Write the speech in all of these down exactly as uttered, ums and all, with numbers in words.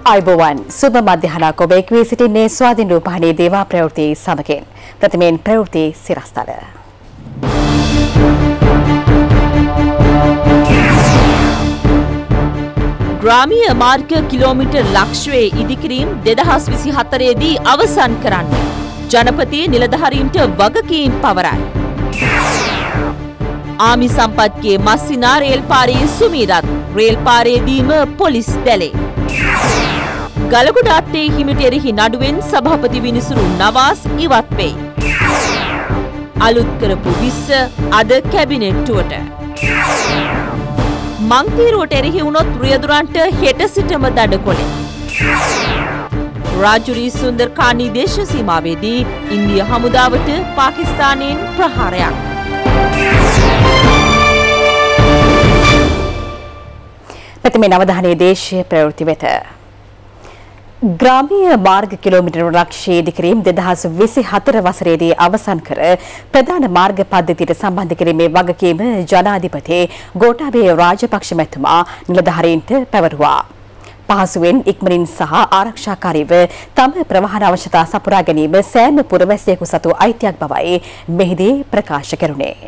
आयुबोवन सुब मध्याह्नक ඔබ එක් වී සිටින්නේ ස්වාධීන රූපවාහිනී දේවා ප්‍රවෘත්ති සමගින් ප්‍රථමයෙන් ප්‍රවෘත්ති සිරස්තල ග්‍රාමීය මාර්ග කිලෝමීටර් ලක්ෂයේ ඉදිකිරීම දෙදහස් විසිහතර දී අවසන් කරන්න ජනපති නිලධාරීන්ට වගකීම් පවරයි. ආමි සම්පත්ගේ මස්සිනා රේල් පාරේ සුමීරත් රේල් පාරේදීම පොලිස් දැලේ. ගලගොඩ අත්තේ හිමිට එරෙහි නඩුවෙන් සභාපති විනිසුරු නවාස් ඉවත් වෙයි. අලුත් කරපු විස්ස අද කැබිනට්ටුවට. මංතීරුවට එරෙහි වුණොත් රියදුරන්ට හෙට සිටම දඩකොලේ. රාජුරී සුන්දර් කානී දේශ සීමාවේදී ඉන්දිය හමුදාවට පාකිස්තානයෙන් ප්‍රහාරයක්. ප්‍රථමයෙන් අවධානයේ දේශීය ප්‍රවෘත්ති වෙත. ග්‍රාමීය මාර්ග කිලෝමීටර් ලක්ෂයේ ඉදිකිරීම දෙදහස් විසිහතර වසරේදී අවසන් කර ප්‍රධාන මාර්ග පද්ධතියට සම්බන්ධ කිරීමේ වගකීම ජනාධිපති ගෝඨාභය රාජපක්ෂ මැතිතුමා නිලධාරීන්ට පැවරුවා. පහසුවෙන් ඉක්මනින් සහ ආරක්ෂාකාරීව තම ප්‍රවාහන අවශ්‍යතා සපුරා ගැනීම සෑම පුරවැසියෙකු සතු අයිතියක් බවයි මෙහිදී ප්‍රකාශ කෙරුණේ.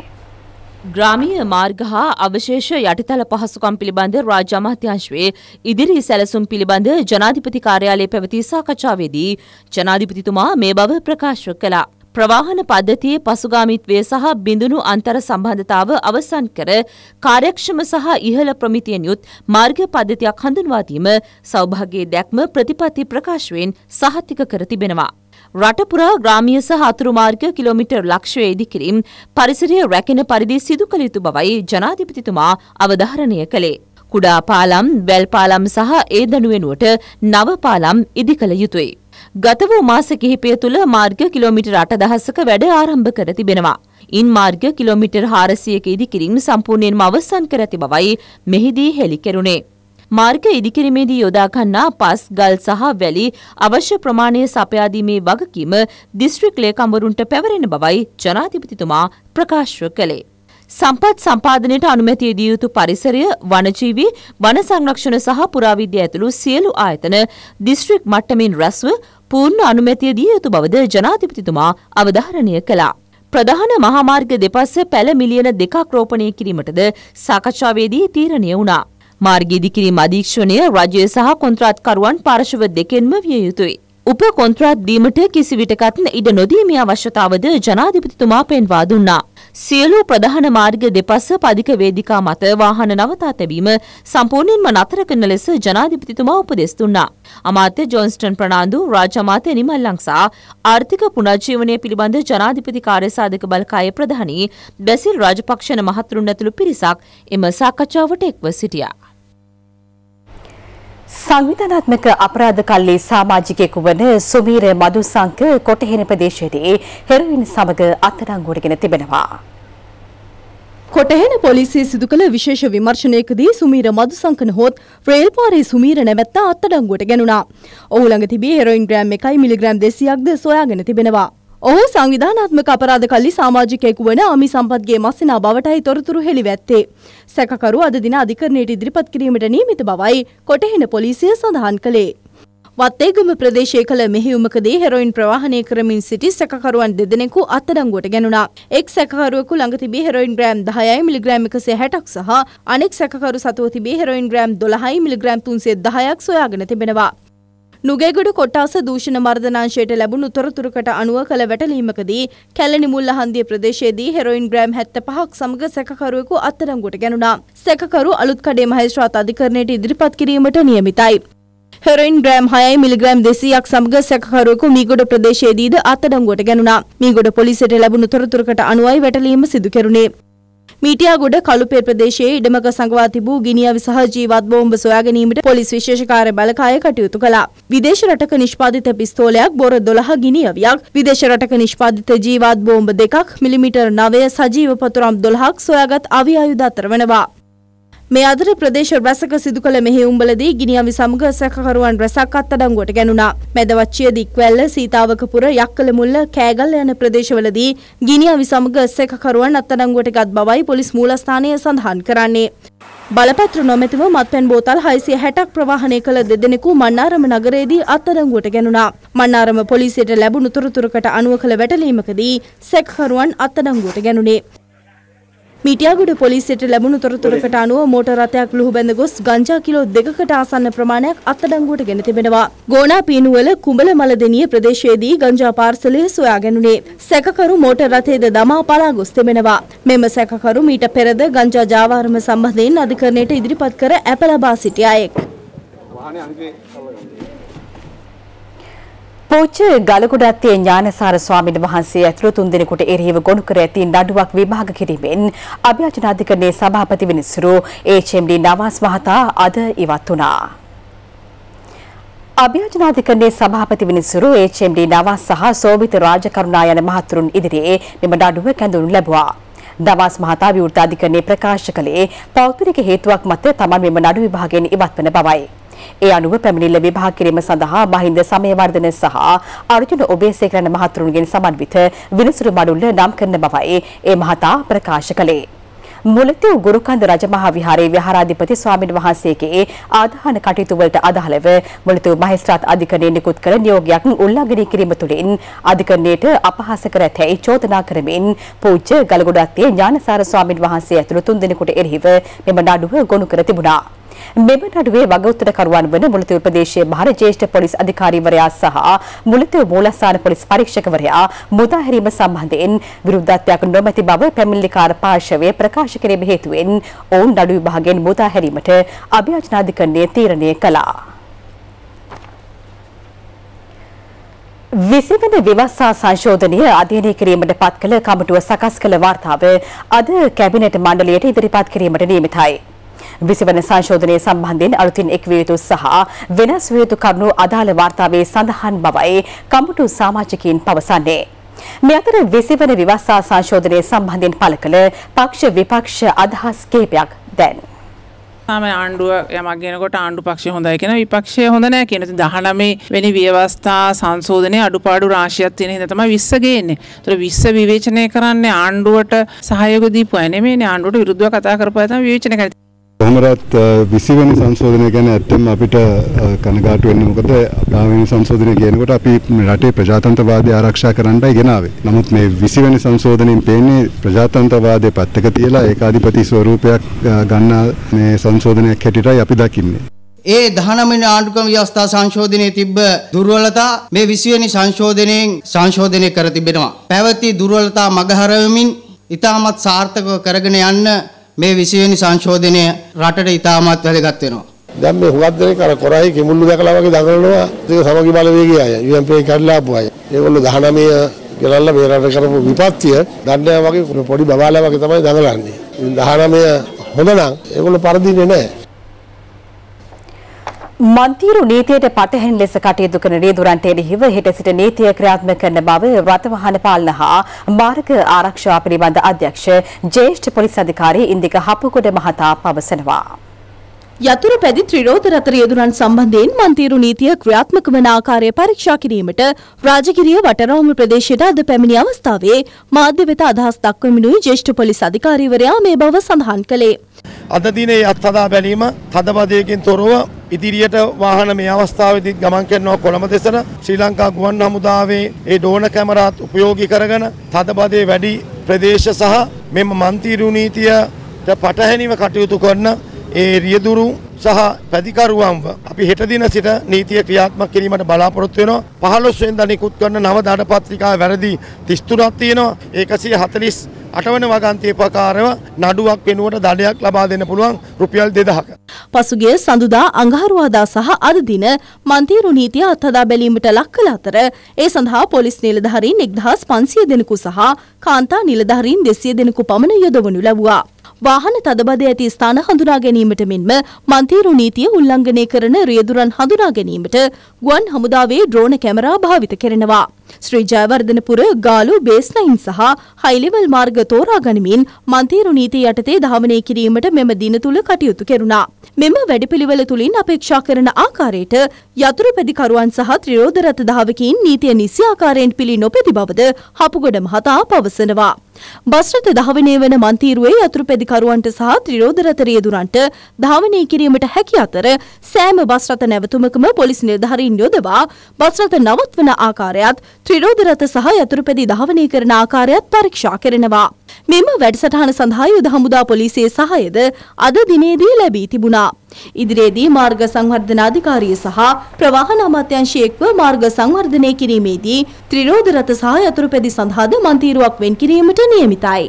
ග්‍රාමීය මාර්ග හා අවශේෂ යටිතල පහසුකම් පිළිබඳ රාජ්‍ය අමාත්‍යාංශයේ ඉදිරි සැලසුම් පිළිබඳ ජනාධිපති කාර්යාලයේ පැවති සාකච්ඡාවේදී ජනාධිපතිතුමා මේ බව ප්‍රකාශ කළා. ප්‍රවාහන පද්ධතියේ පසුගාමීත්වය සහ බිඳුණු අන්තර් සම්බන්ධතාව අවසන් කර කාර්යක්ෂම සහ ඉහළ ප්‍රමිතියෙන් යුත් මාර්ග පද්ධතියක් හඳුන්වා දීම සෞභාග්‍යයේ දැක්ම ප්‍රතිපත්ති ප්‍රකාශයෙන් සහතික කර තිබෙනවා. රට පුරා ග්‍රාමීය සහ අතුරු මාර්ග කිලෝමීටර් ලක්ෂයේ ඉදිකිරීම පරිසරය රැකෙන පරිදි සිදු කළ යුතු බවයි ජනාධිපතිතුමා අවධාරණය කළේ. කුඩා පාලම්, වැල් පාලම් සහ ඒ දණු වෙනුවට නව පාලම් ඉදි කළ යුතුයි. ගත වූ මාස කිහිපය තුළ මාර්ග කිලෝමීටර් අටදහසක වැඩ ආරම්භ කර තිබෙනවා. ඉන් මාර්ග කිලෝමීටර් හාරසියක ඉදිකිරීම සම්පූර්ණයෙන්ම අවසන් කර ඇති බවයි මෙහිදී හෙළි කෙරුණේ. මාර්ග ඉදිකිරීමේදී යොදා ගන්නා පස්, ගල් සහ වැලි අවශ්‍ය ප්‍රමාණය සපයා දීමේ වගකීම දිස්ත්‍රික් ලේකම්වරුන්ට පැවරෙන බවයි ජනාධිපතිතුමා ප්‍රකාශ කළේ. සම්පත් සම්පාදනයට අනුමැතිය දිය යුතු පරිසරය, වනජීවී, වන සංරක්ෂණ සහ පුරාවිද්‍යා ඇතුළු සියලු ආයතන දිස්ත්‍රික් මට්ටමින් රැස්ව පූර්ණ අනුමැතිය දිය යුතු බවද ජනාධිපතිතුමා අවධාරණය කළා. ප්‍රධාන මහා මාර්ග දෙපස පැල මිලියන දෙකක් රෝපණය කිරීමටද සාකච්ඡාවේදී තීරණය වුණා. මාර්ග ඉදිකිරීම අධීක්ෂණය රජය සහ කොන්ත්‍රාත්කරුවන් පාර්ශව දෙකෙන්ම විය යුතුයි. උප කොන්ත්‍රාත් දීමට කිසිවිටකත් ඉඩ නොදීමේ අවශ්‍යතාවද ජනාධිපතිතුමා පෙන්වා දුන්නා. සියලු ප්‍රධාන මාර්ග දෙපස පදික වේදිකා මත වාහන නවතා තැබීම සම්පූර්ණයෙන්ම නතර කරන ලෙස ජනාධිපතිතුමා උපදෙස් දුන්නා. අමාත්‍ය ජොන්ස්ටන් ප්‍රනාන්දු, රාජ්‍ය අමාත්‍ය නිමල් ලංසා, ආර්ථික පුනර්ජීවනය පිළිබඳ ජනාධිපති කාර්යසාධක බලකායේ ප්‍රධානී බැසිල් රාජපක්ෂ මහතුරුන් ඇතුළු පිරිසක් එම සාකච්ඡාවට එක්ව සිටියා. සංවිධානාත්මක අපරාධ කල්ලි සමාජිකයෙකු වන සුමීර මදුසංක කොටහෙන ප්‍රදේශයේදී හෙරොයින් සමග අත්අඩංගුවට ගෙන තිබෙනවා. කොටහෙන පොලිසිය සිදු කළ විශේෂ විමර්ශනයකදී සුමීර මදුසංක නොහොත් රේල් පාරේ සුමීර නැමැත්තා අත්අඩංගුවට ගැනුණා. ඔහු ළඟ තිබී හෙරොයින් ග්‍රෑම් එකයි මිලිග්‍රෑම් දෙසීයක්ද සොයාගෙන තිබෙනවා. ඔහු සංවිධානාත්මක අපරාධ කල්ලි සමාජිකයෙකු වන ආමි සම්පත්ගේ මස්සිනා බවටයි තොරතුරු හෙළිවැත්තේ. සැකකරු අද දින අධිකරණයට ඉදිරිපත් කිරීමට නියමිත බවයි කොටහෙන පොලිසිය සඳහන් කළේ. වත්තේගම ප්‍රදේශයේ කළ මෙහෙයුමකදී හෙරොයින් ප්‍රවාහනය කරමින් සිටි සැකකරුවන් දෙදෙනෙකු අත්අඩංගුවට ගැනුණා. එක් සැකකරුවෙකු ළඟ තිබී හෙරොයින් ග්‍රෑම් දහයයි මිලිග්‍රෑම් එකසිය හැටක් සහ අනෙක් සැකකරු සතුව තිබී හෙරොයින් ග්‍රෑම් දොළහයි මිලිග්‍රෑම් තුන්සිය දහයක් සොයාගෙන තිබෙනවා. නුගේගොඩ කොට්ටාස දූෂණ මර්දනාංශයට ලැබුණු තොරතුරකට අනුව කළ වැටලීමකදී කැලණි මුල්ල හන්දිය ප්‍රදේශයේදී හෙරොයින් ග්‍රෑම් හැත්තෑපහක් සමග සැකකරුවෙකු අත්අඩංගුවට ගැනුණා. සැකකරු අලුත් කඩේ මහේස්ත්‍රාත් අධිකරණයට ඉදිරිපත් කිරීමට නියමිතයි. හෙරොයින් ග්‍රෑම් හයයි මිලිග්‍රෑම් දෙසීයක් සමග සැකකරුවෙකු මීගොඩ ප්‍රදේශයේදීද අත්අඩංගුවට ගැනුණා. මීගොඩ පොලිසියට ලැබුණු තොරතුරකට අනුවයි වැටලීම සිදු කෙරුණේ. මීටියාගොඩ කළුපේ ප්‍රදේශයේ ඉඩමක සංගවා තිබූ ගිනිඅවි සහ ජීවත් බෝම්බ සොයා ගැනීමට පොලිස් විශේෂ කාර්ය බලකාය කටයුතු කළා. විදේශ රටක නිෂ්පාදිත පිස්තෝලයක්, බොර දොළහ ගිනිඅවියක්, විදේශ රටක නිෂ්පාදිත ජීවත් බෝම්බ දෙකක්, මිලිමීටර් නවය සජීව පතුරම් දොළහක් සොයාගත් අවි ආයුධ අතර වෙනවා. මේ අතර ප්‍රදේශ රැසක සිදු කළ මෙහෙයුම්වලදී ගිනිඅවි සමග සැකකරුවන් රැසක් අත්අඩංගුවට ගැනුණා. මෙදවච්චිය දික්වැල්ල, සීතාවකපුර, යක්කලමුල්ල, කෑගල්ල යන ප්‍රදේශවලදී ගිනිඅවි සමග සැකකරුවන් අත්අඩංගුවට ගත් බවයි පොලිස් මූලස්ථානය සඳහන් කරන්නේ. බලපත්‍ර නොමැතිව මත්පැන් බෝතල් හයසිය හැටක් ප්‍රවාහනය කළ දෙදෙනෙකු මන්නාරම නගරයේදී අත්අඩංගුවට ගැනුණා. මන්නාරම පොලිසියට ලැබුණු තොරතුරකට අනුව කළ වැටලීමකදී සැකකරුවන් අත්අඩංගුවට ගැනුණේ. මීටියාගොඩ පොලිසියට ලැබුණු තොරතුරකට අනුව මෝටර් රථයක් ලුහුබැඳ ගොස් ගංජා කිලෝ දෙකකට ආසන්න ප්‍රමාණයක් අත්අඩංගුවට ගෙන තිබෙනවා. ගෝනා පීනුවල කුඹල මලදෙනිය ප්‍රදේශයේදී ගංජා පාර්සලය සොයා ගැනුණේ. සැකකරු මෝටර් රථයේද දමා පලා ගොස් තිබෙනවා. මෙම සැකකරු මීට පෙරද ගංජා ජාවාරම සම්බන්ධයෙන් අධිකරණයට ඉදිරිපත් කර ඇප ලබා සිටි අයෙක්. පූජ්‍ය ගලකුඩත්තේ ඥානසාර ස්වාමීන් වහන්සේ ඇතුළු තුන් දෙනෙකුට එරෙහිව ගොනු කර ඇති නඩුවක් විභාග කිරීමෙන් අභියාචන අධිකරණයේ සභාපති විනිසුරු එච් එම් ඩී නවාස් මහතා අද ඉවත් වුණා. අභියාචන අධිකරණයේ සභාපති විනිසුරු එච් එම් ඩී නවාස් සහ සෝභිත රාජකරුණා යන මහතුරුන් ඉදිරියේ මෙම නඩුව කැඳවනු ලැබුවා. නවාස් මහතා විවෘත අධිකරණයේ ප්‍රකාශ කළේ පෞද්ගලික හේතුවක් මත තමන් මෙම නඩු විභාගයෙන් ඉවත් වන බවයි. ඒ අනුව පැමිණිල්ල විභාග කිරීම සඳහා මහින්ද සමයවර්ධන සහ අර්ජුන ඔබේසේකර යන මහතුරුන්ගෙන් සමන්විත විනිසුරු මඩුල්ල නම් කරන බවයි ඒ මහතා ප්‍රකාශ කළේ. මුලතිව් ගුරුකන්ද රජමහා විහාරයේ විහාරාධිපති ස්වාමීන් වහන්සේගේ ආදාහන කටයුතු වලට අදාළව මුලතිව් මහේස්ත්‍රාත් අධිකරණයේ නිකුත් කළ නියෝගයක් උල්ලංඝනය කිරීම තුළින් අධිකරණයට අපහාස කර ඇතැයි චෝදනා කරමින් පූජ්‍ය ගලගොඩත්තේ ඥානසාර ස්වාමීන් වහන්සේ ඇතුළු තුන් දෙනෙකුට එරෙහිව මෙම නඩුව ගොනු කර තිබුණා. මෙම නඩුවේ වගඋත්තරකරුවන් වන මුලතිව් ප්‍රදේශයේ භාර ජ්‍යෙෂ්ඨ පොලිස් අධිකාරීවරයා සහ මුලතිව් මූලස්ථාන පොලිස් පරීක්ෂකවරයා මුදා හැරීම සම්බන්ධයෙන් විරුද්ධත්වයක් නොමැති බව පැමිණිලිකාර පාර්ශවය ප්‍රකාශ කිරීම හේතුවෙන් ඔවුන් නඩු විභාගයෙන් මුදා හැරීමට අභියාචන අධිකරණය තීරණය කළා. විසිවන ව්‍යවස්ථා සංශෝධනය අධ්‍යයනය කිරීමට පත් කළ කමිටුව සකස් කළ වාර්තාව අද කැබිනට් මණ්ඩලයට ඉදිරිපත් කිරීමට නියමිතයි. විසිවන සංශෝධනය සම්බන්ධයෙන් අලුතින් එක් විය යුතු සහ වෙනස් විය යුතු කරුණු අදාළ වාර්තාවේ සඳහන් බවයි කමිටු සමාජිකයින් පවසන්නේ. මේ අතර විසිවන ව්‍යවස්ථා සංශෝධනය සම්බන්ධයෙන් පළ කළ පක්ෂ විපක්ෂ අදහස් කිහිපයක් දැන් තාම ආණ්ඩුව යමක් ගෙනකොට ආණ්ඩු පක්ෂය හොඳයි කියන විපක්ෂය හොඳ නැහැ කියන ඉතින් දහනවය වෙනි ව්‍යවස්ථා සංශෝධනයේ අඩුපාඩු රාශියක් තියෙන හින්දා තමයි විස්ස ගේන්නේ. ඒතර විස්ස විවේචනය කරන්නේ ආණ්ඩුවට සහයෝග දීපු අය නෙමෙයිනේ ආණ්ඩුවට විරුද්ධව කතා කරපු අය තමයි විවේචනය කරන්නේ. කොහොමවත් විසිවන සංශෝධනය ගැන ඇත්තම අපිට කනගාටු වෙන්න මොකද පළවෙනි සංශෝධනය කියනකොට අපි රටේ ප්‍රජාතන්ත්‍රවාදය ආරක්ෂා කරන්නයි ගෙනාවේ. නමුත් මේ විසිවන සංශෝධනයෙන් පේන්නේ ප්‍රජාතන්ත්‍රවාදයේ පැත්තක තියලා ඒකාධිපති ස්වරූපයක් ගන්න මේ සංශෝධනයක් හැටියටයි අපි දකින්නේ. ඒ දහනවය වෙනි ආණ්ඩුක්‍රම ව්‍යවස්ථා සංශෝධනයේ තිබ්බ දුර්වලතා මේ විසිවන සංශෝධනයෙන් සංශෝධනය කර තිබෙනවා. පැවති දුර්වලතා මගහරවමින් ඉතාමත් සාර්ථකව කරගෙන යන්න මේ විසිවන සංශෝධනය රටට ඉතාමත් වැදගත් වෙනවා. දැන් මේ හුඟක් දෙනෙක් අර කොරයි කිමුල්ලු දැකලා වගේ දඟලනවා. ඒක සමගි බලවේගය අය. යු එම් පී කඩලා ආපු අය. ඒගොල්ලෝ දහනවය ගෙනල්ලා මේ රට කරපු විපත්තිය දන්නේ වගේ පොඩි බබාලා වගේ තමයි දඟලන්නේ. දහනවය හොඳ නම් ඒගොල්ලෝ පරදින්නේ නැහැ. මන්තිරු නීතියට පටහැනි ලෙස කටයුතු කරන රියදුරන්ට එරෙහිව හෙට සිට නීතිය ක්‍රියාත්මක කරන බව රථවාහන පාලන හා මාර්ග ආරක්ෂා පිළිබඳ අධ්‍යක්ෂ ජ්‍යෙෂ්ඨ පොලිස් අධිකාරී ඉන්දික හපුගොඩ මහතා පවසනවා. යතුරු පැදි ත්‍රිරෝද රථ රියදුරන් සම්බන්ධයෙන් මන්තිරු නීතිය ක්‍රියාත්මක වන ආකාරය පරීක්ෂා කිරීමට රාජගිරිය වටරවුම ප්‍රදේශයට අද පැමිණි අවස්ථාවේ මාධ්‍ය වෙත අදහස් දක්වමිනුයි ජ්‍යෙෂ්ඨ පොලිස් අධිකාරීවරයා මේ බව සඳහන් කළේ. අද දිනේ අත්හදා බැලීම තදබදයකින් තොරව ඉදිරියට වාහන මේ අවස්ථාවේදී ගමන් කරනවා කොළඹ දෙසට ශ්‍රී ලංකා ගුවන් හමුදාවේ ඒ ඩෝන කැමරාත් උපයෝගී කරගෙන තදබදයේ වැඩි ප්‍රදේශ සහ මෙම මන්තිරු නීතියට පටහැනිව කටයුතු කරන ඒ රියදුරු සහ පැදිකරුවන්ව අපි හෙට දින සිට නීතිය ක්‍රියාත්මක කිරීමට බලාපොරොත්තු වෙනවා. පහළොස් වෙනිදා නිකුත් කරන නව දඩ පත්‍රිකාවේ වැරදි තිස් තුනක් තියෙනවා. එකසිය හතළිස් අට වන වගන්තිය ප්‍රකාරව නඩුවක් වෙනුවට දඩයක් ලබා දෙන්න පුළුවන් රුපියල් දෙදහක. පසුගිය සඳුදා අඟහරුවාදා සහ අද දින මන්තිරු නීතිය අත්හදා බැලීමට ලක් කළ අතර ඒ සඳහා පොලිස් නිලධාරීන් එක්දහස් පන්සිය දෙනෙකු සහ කාන්තා නිලධාරීන් දෙසිය දෙනෙකු පමණ යොදවනු ලැබුවා. වාහන තදබද ඇති ස්ථාන හඳුනා ගැනීමට මෙන්ම මන්තීරු නීතිය උල්ලංඝනය කරන රියදුරන් හඳුනා ගැනීමට ගුවන් හමුදාවේ ඩ්‍රෝන කැමරා භාවිත කරනවා. ශ්‍රී ජයවර්ධනපුර ගාලු බේස් නයින් සහ හයිලෙවල් මාර්ග තෝරා ගනිමින් මන්තීරු නීතිය යටතේ ධාවනය කිරීමට මෙම දින තුල කටයුතු කෙරුණා. මෙම වැඩපිළිවෙල තුලින් අපේක්ෂා කරන ආකාරයට යතුරුපැදිකරුවන් සහ ත්‍රිරෝද රථ ධාවකීන් නීතිය නිසි ආකාරයෙන් පිළි නොපැති බවද හපුගොඩ මහතා පවසනවා. බස් රථ ධාවනය වන මන්තීරුවේ යතුරුපැදිකරුවන්ට සහ ත්‍රිරෝද රථ රියදුරන්ට ධාවනය කිරීමට හැකි අතර සෑම බස් රථ නැවතුමකම පොලිස් නිලධාරීන් යොදවා බස් රථ නවත්වන ආකාරයත් ත්‍රිරෝද රථ සහ යතුරුපැදි ධාවනය කරන ආකාරයත් පරීක්ෂා කරනවා. මෙම වැඩසටහන සඳහා යුද හමුදා පොලිසියේ සහායද අද දිනේදී ලැබී තිබුණා. ඉදිරියේදී මාර්ග සංවර්ධන අධිකාරිය සහ ප්‍රවාහන අමාත්‍යාංශය එක්ව මාර්ග සංවර්ධනය කිරීමේදී ත්‍රිරෝද රථ සහ යතුරුපැදි සඳහාද මන්තීරුවක් වෙන් කිරීමට නියමිතයි.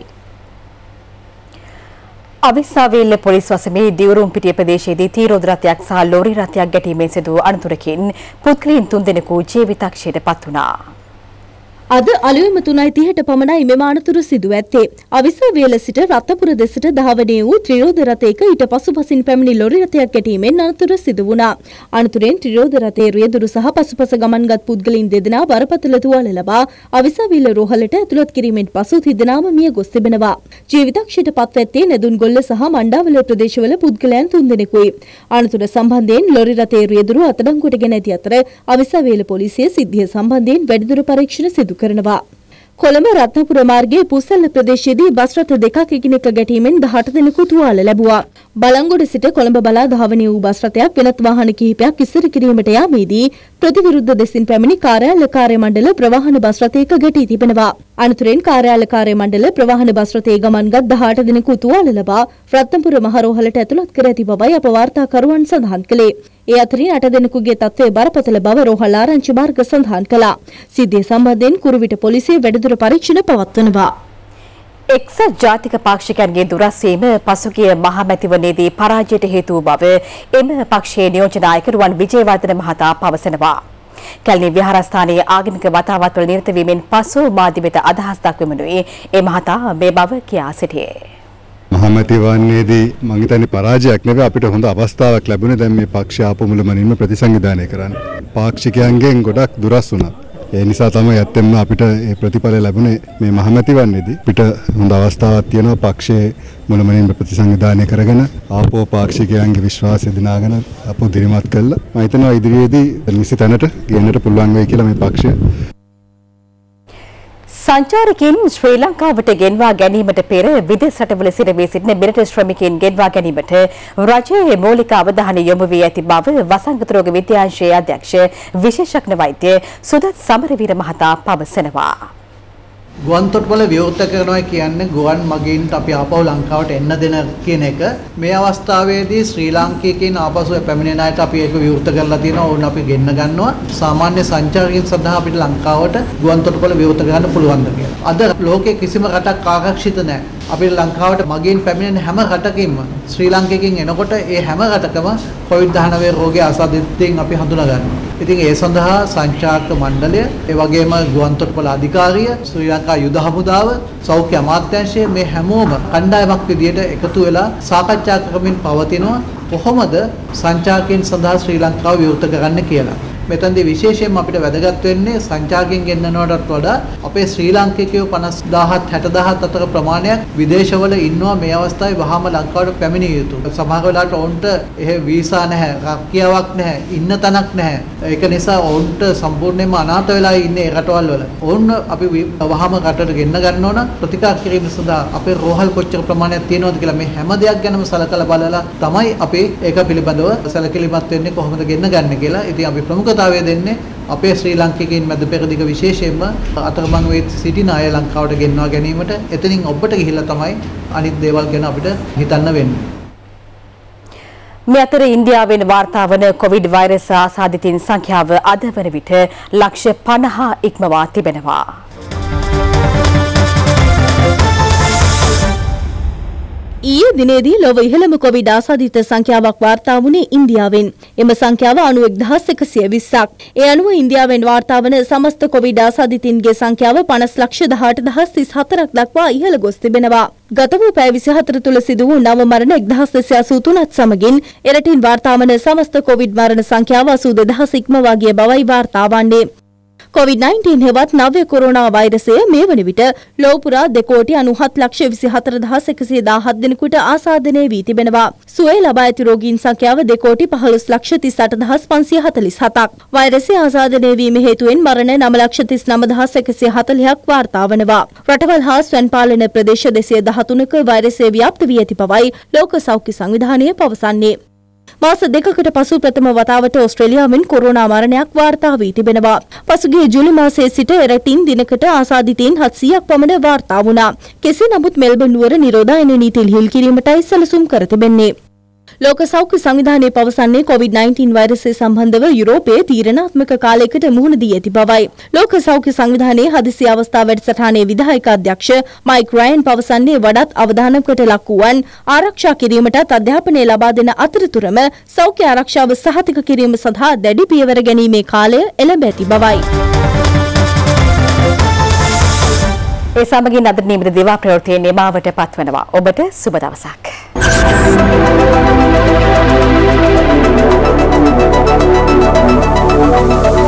අවිස්සාවේල්ල පොලිස් වසමේ දිවුරුම්පිටිය ප්‍රදේශයේදී තීරෝද රථයක් සහ ලෝරි රථයක් ගැටීමෙන් සිදු අනතුරකින් පුද්ගලයන් තුන්දෙනෙකු ජීවිතක්ෂයට පත් වුණා. අද අලුයම තුනයි තිහට පමණයි මෙම අනතුරු සිදු ඇත්තේ. අවිස්සාවේල සිට රත්නපුර දෙසට ධාවනය වූ ත්‍රිරෝද රථයක ඊට පසුපසින් පැමිණි ලොරි රථයක් ගැටීමෙන් අනතුර සිදු වුණා. අනතුරෙන් ත්‍රිරෝද රථයේ රියදුරු සහ පසුපස ගමන්ගත් පුද්ගලයන් දෙදෙනා බරපතල තුවාල ලබා අවිස්සාවේල රෝහලට ඇතුළත් කිරීමෙන් පසු තිදෙනාම මිය ගොස් තිබෙනවා. ජීවිතක්ෂයට පත්වැත්තේ නෙදුන්ගොල්ල සහ මණ්ඩාවල ප්‍රදේශවල පුද්ගලයන් තුන්දෙනෙකුයි. අනතුර සම්බන්ධයෙන් ලොරි රථයේ රියදුරු අත්අඩංගුවට ගෙන ඇති අතර අවිස්සාවේල පොලිසිය සිද්ධිය සම්බන්ධයෙන් වැඩිදුර පරීක්ෂණ සිදු කරනවා. කොළඹ රත්නපුර මාර්ගයේ පුස්සල්ල ප්‍රදේශයේදී බස් රථ දෙකක් එකිනෙක ගැටීමෙන් දහඅට දෙනෙකු තුවාල ලැබුවා. බලංගොඩ සිට කොළඹ බලා ධාවනය වූ බස් රථයක් වෙනත් වාහන කිහිපයක් ඉස්සර කිරීමට යාමේදී ප්‍රතිවිරුද්ධ දෙසින් පැමිණි කාර්යාල කාර්ය මණ්ඩල ප්‍රවාහන බස් රථයක ගැටී තිබෙනවා. අනතුරෙන් කාර්යාල කාර්ය මණ්ඩල ප්‍රවාහන බස් රථයේ ගමන්ගත් දහඅට දෙනෙකු තුවාල ලබා රත්නපුර මහරෝහලට ඇතුළත් කර ඇති බවයි අප වාර්තාකරුවන් සඳහන් කළේ. ඒ අතරින් අට දෙනෙකුගේ තත්ත්වය බරපතල බව රෝහල් ආරංචි මාර්ග සඳහන් කළා. සිද්ධිය සම්බන්ධයෙන් කුරුවිට පොලිසිය වැඩිදුර පරීක්ෂණ පවත්වනවා. එක්සත් ජාතික පාක්ෂිකයන්ගේ දුරස්වීම පසුගිය මහමැතිවරණයේදී පරාජයට හේතු වූ බව එම පක්ෂයේ නියෝජන නායක රුවන් විජේවර්ධන මහතා පවසනවා. කැලණි විහාරස්ථානයේ ආගමික වතාවත්වල නිරත වීමෙන් පසු මාධ්‍යයට අදහස් දක්වමිනුයි ඒ මහතා මේ බව කියා සිටියේ. මහමැතිවරණයේදී මම හිතන්නේ පරාජයක් නෙවෙයි අපිට හොඳ අවස්ථාවක් ලැබුණේ දැන් මේ පක්ෂය ආපු මුලමනින්ම ප්‍රතිසංවිධානය කරන්න. පාක්ෂිකයන්ගෙන් ගොඩක් දුරස් වුණා. ඒ නිසා තමයි ඇත්තෙන්ම අපිට මේ ප්‍රතිඵල ලැබුණේ මේ මහමැතිවරණයේදී. අපිට හොඳ අවස්ථාවක් තියෙනවා පක්ෂයේ මුලමනින්ම ප්‍රතිසංවිධානය කරගෙන ආපෝ පාක්ෂිකයන්ගේ විශ්වාසය දිනාගෙන අපෝ දිරිමත් කළා. මම හිතනවා ඉදිරියේදී නිසි තැනට ගෙන්නට පුළුවන් වෙයි කියලා මේ පක්ෂය. සංචාරකයන් ශ්‍රී ලංකාවට ගෙන්වා ගැනීමට පෙර විදේශ රටවල සිරවී සිටින බෙරට ශ්‍රමිකයන් ගෙන්වා ගැනීමට රජයේ මූලික අවධානය යොමු වී ඇති බව වසංගත රෝග විද්‍යාංශයේ අධ්‍යක්ෂ විශේෂඥ වෛද්‍ය සුදත් සමරවීර මහතා පවසනවා. ගුවන් තොටුපළ විවෘත කරනවා කියන්නේ ගුවන් මගින්ට අපි ආපහු ලංකාවට එන්න දෙන කියන එක. මේ අවස්ථාවේදී ශ්‍රී ලාංකිකයන් ආපසු පැමිණෙන අයට අපි ඒක විවෘත කරලා තියෙනවා. ඕන අපි ගෙන්න ගන්නවා. සාමාන්‍ය සංචාරකයන් සඳහා අපිට ලංකාවට ගුවන් තොටුපළ විවෘත කරන්න පුළුවන් ද කියලා. අද ලෝකයේ කිසිම රටක් ආරක්ෂිත නැහැ. අපිට ලංකාවට මගින් පැමිණෙන හැම රටකින්ම ශ්‍රී ලාංකිකයන් එනකොට ඒ හැම රටකම කොවිඩ් දහනවය රෝගය අසාධිතයෙන් අපි හඳුනා ගන්නවා. ඉතින් ඒ සඳහා සංචාරක මණ්ඩලය, ඒ වගේම ගුවන් තොටුපළ අධිකාරිය, ශ්‍රී ලංකා යුද හමුදාව, සෞඛ්‍ය අමාත්‍යාංශය මේ හැමෝම කණ්ඩායමක් විදියට එකතු වෙලා සාකච්ඡා කරමින් පවතිනවා කොහොමද සංචාරකයන් සඳහා ශ්‍රී ලංකාව විවෘත කරන්න කියලා. මෙතනදී විශේෂයෙන්ම අපිට වැදගත් වෙන්නේ සංචාරකයන් ගෙන්නනවටත් වඩා අපේ ශ්‍රී ලාංකිකයෝ පනස් දාහක් හැට දහක් අතර ප්‍රමාණයක් විදේශවල ඉන්නවා. මේ අවස්ථාවේ වහාම ලංකාවට පැමිණිය යුතුයි. සමහර වෙලාවට ඔවුන්ට එහෙ වීසා නැහැ, රැකියාවක් නැහැ, ඉන්න තැනක් නැහැ. ඒක නිසා ඔවුන්ට සම්පූර්ණයෙන්ම අනාථ වෙලා ඉන්නේ ඒ රටවල් වල. ඔවුන් අපි වහාම රටට ගෙන්න ගන්න ඕන. ප්‍රතිකාර කිරීම සඳහා අපේ රෝහල් කොච්චර ප්‍රමාණයක් තියෙනවද කියලා මේ හැම දෙයක් ගැනම සලකලා බලලා තමයි අපි ඒක පිළිබඳව සැලකිලිමත් වෙන්නේ කොහොමද ගෙන්න ගන්න කියලා. ඉතින් අපි ප්‍රමුඛ දෙන්නේ අපේ ශ්‍රී ලාංකිකයන් මැද පෙරදිග විශේෂයෙන්ම අතරමං වෙ සිටින අය ලංකාවට ගෙන්වා ගැනීමට එතනින් ඔබට ගිහිල්ලා තමයි අනිත් දේවල් ගැන අපිට හිතන්න වෙන්නේ. මේ අතර ඉන්දියාවෙන් වාර්තා වන කොවිඩ් වෛරස් ආසාදිතින් සංඛ්‍යාව අද වන විට ලක්ෂ පනහ ඉක්මවා තිබෙනවා. ඊයේ දිනේදී ලොව ඉහළම කොවිඩ් ආසාදිත සංඛ්‍යාවක් වාර්තා වුණේ ඉන්දියාවෙන්. එම සංඛ්‍යාව අනූ එක් දහස් එකසිය විස්සක්. ඒ අනුව ඉන්දියාවෙන් වාර්තා වන සමස්ත කොවිඩ් ආසාදිතින්ගේ සංඛ්‍යාව පනස් ලක්ෂ දහඅට දහස් තිස් හතරක් දක්වා ඉහළ ගොස් තිබෙනවා. ගත වූ පැය විසිහතර තුළ සිදු වූ නව මරණ එක්දහස් දෙසිය අසූ තුනත් සමගින් එරටින් වාර්තා වන සමස්ත කොවිඩ් මරණ සංඛ්‍යාව අසූ දෙදහස් ඉක්මවා ගිය බවයි වාර්තා වන්නේ. කොවිඩ් නයින්ටීන් හෙවත් නව්‍ය කොරෝනා වෛරසය මේ වන විට ලොව පුරා දෙකෝටි අනූහත් ලක්ෂ විසිහතර දහස් එකසිය දාහත් දෙනෙකුට ආසාදනය වී තිබෙනවා. සුවය ලබා ඇති රෝගීන් සංඛ්‍යාව දෙකෝටි පහළොස් ලක්ෂ තිස් අට දහස් පන්සිය හතළිස් හතක්. වෛරසය ආසාදනය වීම හේතුවෙන් මරණ නව ලක්ෂ තිස් නව දහස් එකසිය හතළිහක් වාර්තා වනවා. රටවල් හා ස්වයං පාලන ප්‍රදේශ දෙසිය දහතුනක වෛරසය ව්‍යාප්ත වී ඇති බවයි ලෝක සෞඛ්‍ය සංවිධානය පවසන්නේ. මාස දෙකකට පසු ප්‍රථම වතාවට ඕස්ට්‍රේලියාවෙන් කොරෝනා මරණයක් වාර්තා වී තිබෙනවා. පසුගිය ජූලි මාසයේ සිට එරටින් දිනකට ආසාදිතයින් හත්සියයක් පමණ වාර්තා වුණා. කෙසේ නමුත් මෙල්බන් නුවර නිරෝධායන නීති ලිහිල් කිරීමටයි සැලසුම් කර තිබෙන්නේ. ලෝක සෞඛ්‍ය සංවිධානය පවසන්නේ කොවිඩ් නයින්ටීන් වෛරසය සම්බන්ධව යුරෝපයේ තීරණාත්මක කාලයකට මුහුණ දී ඇති බවයි. ලෝක සෞඛ්‍ය සංවිධානයේ හදිසි අවස්ථා වැඩසටහනේ විධායක අධ්‍යක්ෂ මයික් රයන් පවසන්නේ වඩාත් අවධානමකට ලක් වූවන් ආරක්ෂා කිරීමටත් අධ්‍යාපනය ලබා දෙන අතරතුරම සෞඛ්‍ය ආරක්ෂාව සහතික කිරීම සඳහා දැඩි පියවර ගැනීමේ කාලය එළඹ ඇති බවයි. ඒ සමගින් අද නිමිති දේවා ප්‍රවෘත්තියේ නිමාවට පත්වනවා. ඔබට සුබ දවසක්. Thank you.